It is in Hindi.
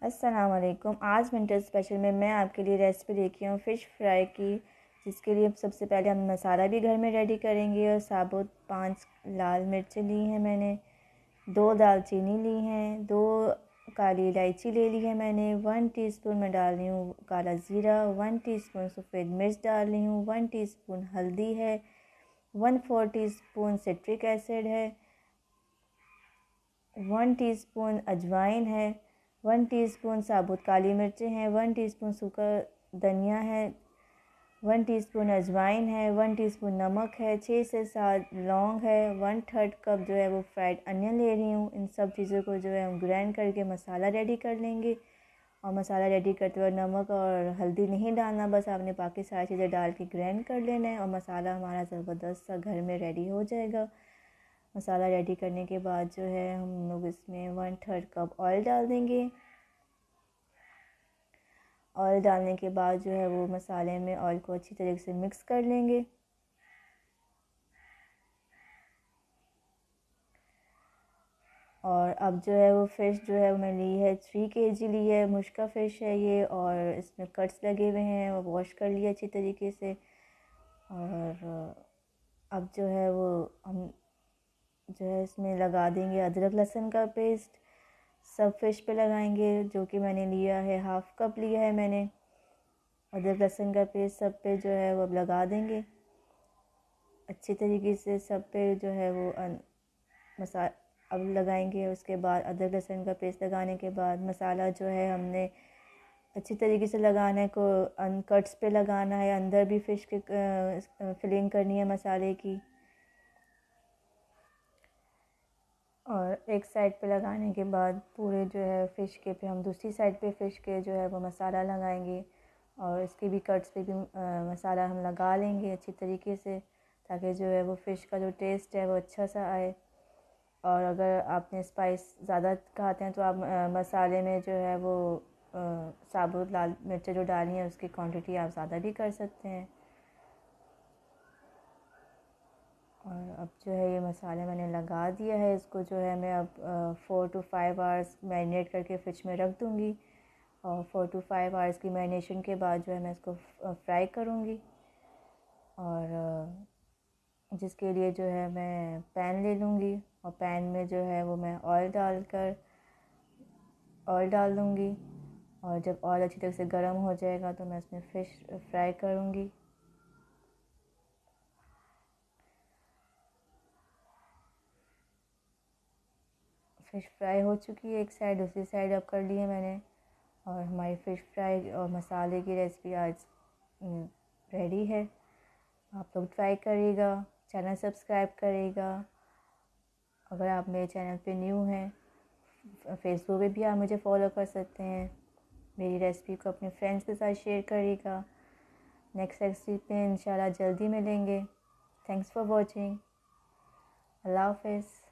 अस्सलाम वालेकुम। आज विंटर स्पेशल में मैं आपके लिए रेसिपी लेके हूँ फ़िश फ्राई की, जिसके लिए सबसे पहले हम मसाला भी घर में रेडी करेंगे। और साबुत 5 लाल मिर्चें ली हैं मैंने, 2 दालचीनी ली हैं, 2 काली इलायची ले ली है मैंने, 1 टीस्पून मैं डाल रही हूँ काला ज़ीरा, 1 टीस्पून सफ़ेद मिर्च डाल रही हूँ, 1 टीस्पून हल्दी है, 1/4 टीस्पून सिट्रिक एसिड है, 1 टीस्पून अजवाइन है, 1 टीस्पून साबुत काली मिर्चें हैं, 1 टीस्पून सूखा धनिया है, 1 टीस्पून अजवाइन है, 1 टीस्पून नमक है, 6 से 7 लौंग है, 1/3 कप जो है वो फ्राइड अनियन ले रही हूँ। इन सब चीज़ों को जो है हम ग्राइंड करके मसाला रेडी कर लेंगे। और मसाला रेडी करते हुए नमक और हल्दी नहीं डालना, बस आपने बाकी सारी चीज़ें डाल के ग्राइंड कर लेना है और मसाला हमारा ज़बरदस्त सा घर में रेडी हो जाएगा। मसाला रेडी करने के बाद जो है हम लोग इसमें 1/3 कप ऑयल डाल देंगे। ऑयल डालने के बाद जो है वो मसाले में ऑयल को अच्छी तरीके से मिक्स कर लेंगे। और अब जो है वो फ़िश जो है मैं ली है 3 kg ली है, मुश्का फ़िश है ये, और इसमें कट्स लगे हुए हैं और वॉश कर लिया अच्छी तरीके से। और अब जो है वो हम जो है इसमें लगा देंगे अदरक लहसुन का पेस्ट। सब फ़िश पे लगाएंगे, जो कि मैंने लिया है 1/2 कप लिया है मैंने। अदरक लहसुन का पेस्ट सब पे जो है वो अब लगा देंगे अच्छी तरीके से सब पे जो है वो मसा अब लगाएंगे। उसके बाद अदरक लहसुन का पेस्ट लगाने के बाद मसाला जो है हमने अच्छी तरीके से लगाना है, को कट्स पे लगाना है, अंदर भी फ़िश के फिलिंग करनी है मसाले की। और एक साइड पे लगाने के बाद पूरे जो है फ़िश के पे हम दूसरी साइड पे फ़िश के जो है वो मसाला लगाएंगे और इसके भी कट्स पे भी मसाला हम लगा लेंगे अच्छी तरीके से, ताकि जो है वो फ़िश का जो टेस्ट है वो अच्छा सा आए। और अगर आपने स्पाइस ज़्यादा खाते हैं तो आप मसाले में जो है वो साबुत लाल मिर्च जो डाली हैं उसकी क्वांटिटी आप ज़्यादा भी कर सकते हैं। और अब जो है ये मसाले मैंने लगा दिया है, इसको जो है मैं अब 4 to 5 आवर्स मैरिनेट करके फ्रिज में रख दूँगी। और 4 to 5 आवर्स की मैरिनेशन के बाद जो है मैं इसको फ्राई करूँगी। और जिसके लिए जो है मैं पैन ले लूँगी और पैन में जो है वो मैं ऑयल डाल दूँगी। और जब ऑयल अच्छी तरह से गर्म हो जाएगा तो मैं इसमें फ़िश फ्राई करूँगी। फ़िश फ्राई हो चुकी है एक साइड, दूसरी साइड अब कर ली है मैंने। और हमारी फ़िश फ्राई और मसाले की रेसिपी आज रेडी है। आप लोग ट्राई करिएगा, चैनल सब्सक्राइब करिएगा। अगर आप मेरे चैनल पे न्यू हैं, फेसबुक पे भी आप मुझे फॉलो कर सकते हैं। मेरी रेसिपी को अपने फ्रेंड्स के साथ शेयर करिएगा। नेक्स्ट रेसिपी पे इंशाल्लाह जल्दी मिलेंगे। Thanks for watching. अल्लाह हाफ़िज़।